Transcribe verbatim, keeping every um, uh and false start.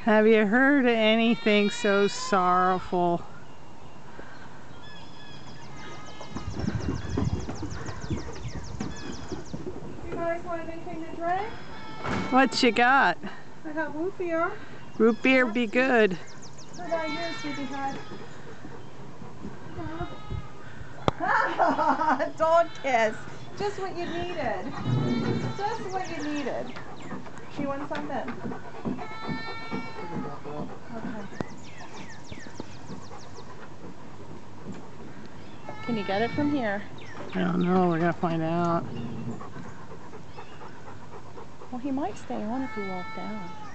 Have you heard anything so sorrowful? You guys want anything to drink? What you got? I have root beer. Root beer be good. What about you, Sleepy Head? Uh-huh. Dog kiss. Just what you needed. Just what you needed. She wants something. Okay. Can you get it from here? I don't know. We're gonna find out. Well, he might stay on if you walk down.